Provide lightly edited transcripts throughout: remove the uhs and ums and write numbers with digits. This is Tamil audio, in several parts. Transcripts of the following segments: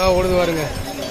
அழகாக ஓடுது பாருங்க.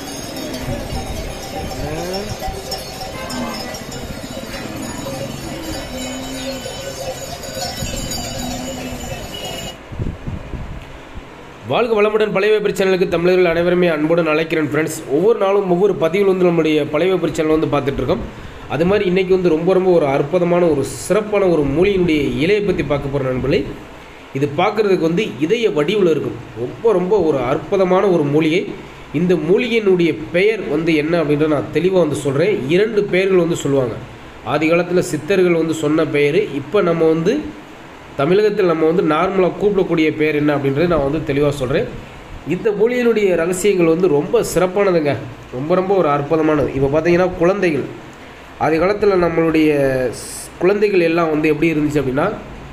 வாழ்க வளமுடன். பழைய பேப்பர் சேனலுக்கு தமிழர்கள் அனைவருமே அன்புடன் அழைக்கிறேன் ஃப்ரெண்ட்ஸ். ஒவ்வொரு நாளும் ஒவ்வொரு பதிவில் வந்து நம்முடைய பழைய பேப்பர் சேனல் வந்து பார்த்துட்ருக்கோம். அது மாதிரி இன்றைக்கி வந்து ரொம்ப ஒரு அற்புதமான ஒரு சிறப்பான ஒரு மூலியினுடைய இலையை பற்றி பார்க்க போகிற நண்பர்களே. இது பார்க்குறதுக்கு வந்து இதய வடிவில் இருக்கும். ரொம்ப ஒரு அற்புதமான ஒரு மூலிகை. இந்த மூலிகையினுடைய பெயர் வந்து என்ன அப்படின்றத நான் தெளிவாக வந்து சொல்கிறேன். 2 பெயர்கள் வந்து சொல்லுவாங்க. ஆதி காலத்தில் சித்தர்கள் வந்து சொன்ன பெயர், இப்போ நம்ம வந்து தமிழகத்தில் நம்ம வந்து நார்மலாக கூப்பிடக்கூடிய பேர் என்ன அப்படின்றத நான் வந்து தெளிவாக சொல்கிறேன். இந்த மூலிகையினுடைய ரகசியங்கள் வந்து ரொம்ப சிறப்பானதுங்க. ரொம்ப ஒரு அற்புதமானது. இப்போ பார்த்தீங்கன்னா குழந்தைகள், ஆதி காலத்தில் நம்மளுடைய குழந்தைகள் எல்லாம் வந்து எப்படி இருந்துச்சு அப்படின்னா,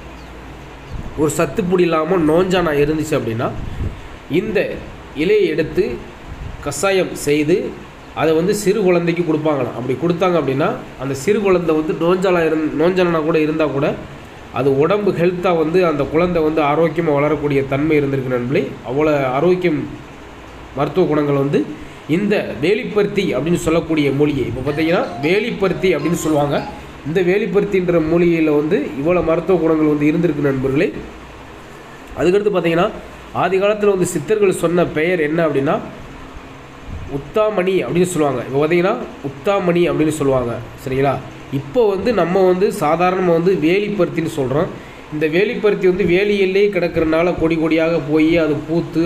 ஒரு சத்துப்பொடி இல்லாமல் நோஞ்சானா இருந்துச்சு அப்படின்னா, இந்த இலையை எடுத்து கஷாயம் செய்து அதை வந்து சிறு குழந்தைக்கு கொடுப்பாங்களாம். அப்படி கொடுத்தாங்க அப்படின்னா அந்த சிறு குழந்தை வந்து நோஞ்சானா கூட இருந்தால் கூட அது உடம்பு ஹெல்த்தாக வந்து அந்த குழந்தை வந்து ஆரோக்கியமாக வளரக்கூடிய தன்மை இருந்திருக்கு நண்பர்களே. அவ்வளோ ஆரோக்கியம் மருத்துவ குணங்கள் வந்து இந்த வேலிப்பருத்தி அப்படின்னு சொல்லக்கூடிய மூலிகை. இப்போ பார்த்தீங்கன்னா வேலிப்பருத்தி அப்படின்னு சொல்லுவாங்க. இந்த வேலிப்பருத்தின்ற மூலிகையில் வந்து இவ்வளோ மருத்துவ குணங்கள் வந்து இருந்திருக்கு நண்பர்களே. அதுக்கடுத்து பார்த்தீங்கன்னா ஆதி காலத்தில் வந்து சித்தர்கள் சொன்ன பெயர் என்ன அப்படின்னா உத்தாமணி அப்படின்னு சொல்லுவாங்க. இப்போ பார்த்தீங்கன்னா உத்தாமணி அப்படின்னு சொல்லுவாங்க. சரிங்களா? இப்போ வந்து நம்ம வந்து சாதாரணமாக வந்து வேலிப்பருத்தின்னு சொல்கிறோம். இந்த வேலிப்பருத்தி வந்து வேலியிலே கிடக்கிறனால கொடியாக போய் அது பூத்து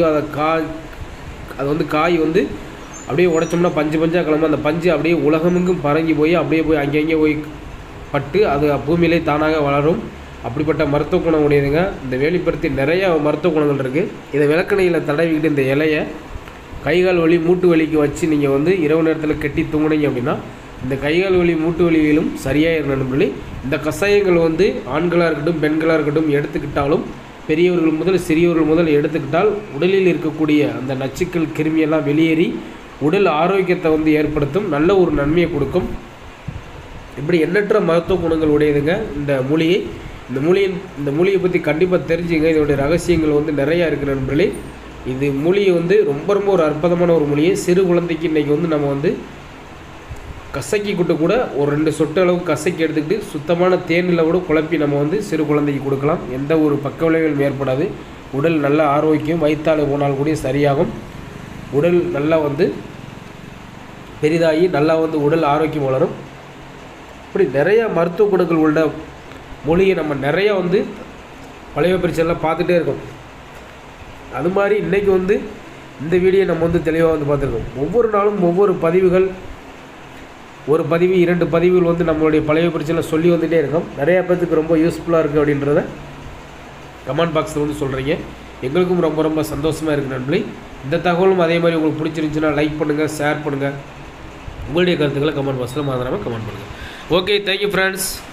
அது வந்து காய் வந்து அப்படியே உடைச்சோம்னா பஞ்சாக கிளம்ப, அந்த பஞ்சு அப்படியே உலகமெங்கும் பரங்கி போய் அப்படியே போய் அங்கங்கே போய் பட்டு அது பூமியிலே தானாக வளரும். அப்படிப்பட்ட மருத்துவ குணம் உடையதுங்க இந்த வேலிப்பருத்தி. நிறைய மருத்துவ குணங்கள் இருக்குது. இதை விளக்கணையில் தடவிக்கிட்டு இந்த இலையை கைகால் வலி மூட்டு வலிக்கு வச்சு நீங்கள் வந்து இரவு நேரத்தில் கட்டி தூங்குனீங்க அப்படின்னா இந்த கைகால் வலி மூட்டு வலிகளும் சரியாக நண்பர்களே. இந்த கஷாயங்கள் வந்து ஆண்களாக இருக்கட்டும் பெண்களாக இருக்கட்டும் எடுத்துக்கிட்டாலும், பெரியவர்கள் முதல் சிறியவர்கள் முதல் எடுத்துக்கிட்டால் உடலில் இருக்கக்கூடிய அந்த நச்சுக்கள் கிருமியெல்லாம் வெளியேறி உடல் ஆரோக்கியத்தை வந்து ஏற்படுத்தும், நல்ல ஒரு நன்மையை கொடுக்கும். இப்படி எண்ணற்ற மருத்துவ குணங்கள் உடையதுங்க இந்த மூலிகை. இந்த மூலிகை பற்றி கண்டிப்பாக தெரிஞ்சுங்க. இதோடைய ரகசியங்கள் வந்து நிறையா இருக்குது நண்பர்களே. இது மூலிகை வந்து ரொம்ப ஒரு அற்புதமான ஒரு மூலிகை. சிறு குழந்தைக்கு இன்றைக்கி வந்து நம்ம வந்து கசக்கி கூட ஒரு 2 சொட்டு அளவு கசக்கி எடுத்துக்கிட்டு சுத்தமான தேனில் கூட குழப்பி நம்ம வந்து சிறு குழந்தைக்கு கொடுக்கலாம். எந்த ஒரு பக்க விளைவுகளும் ஏற்படாது. உடல் நல்ல ஆரோக்கியம், வயிற்றால போனால் கூட சரியாகும். உடல் நல்லா வந்து பெரிதாகி நல்லா வந்து உடல் ஆரோக்கியம் வளரும். இப்படி நிறையா மருத்துவ குணங்கள் உள்ள மூலிகை நம்ம நிறையா வந்து பழைய பிரச்சனைலாம் பார்த்துட்டே இருக்கோம். அது மாதிரி இன்றைக்கி வந்து இந்த வீடியோ நம்ம வந்து தெளிவாக வந்து பார்த்துருக்கோம். ஒவ்வொரு நாளும் ஒவ்வொரு பதிவுகள், ஒரு பதிவு 2 பதிவுகள் வந்து நம்மளுடைய பழைய பிரச்சனை சொல்லி வந்துகிட்டே இருக்கோம். நிறையா பேருக்கு ரொம்ப யூஸ்ஃபுல்லாக இருக்குது அப்படின்றத கமெண்ட் பாக்ஸில் வந்து சொல்கிறீங்க. எங்களுக்கும் ரொம்ப சந்தோஷமாக இருக்குது நண்பர்களே. இந்த தகவலும் அதே மாதிரி உங்களுக்கு பிடிச்சிருந்துச்சுன்னா லைக் பண்ணுங்கள், ஷேர் பண்ணுங்கள். உங்களுடைய கருத்துக்களை கமெண்ட் பாக்ஸில் மறந்துடாமல் கமெண்ட் பண்ணுங்கள். Okay, thank you friends.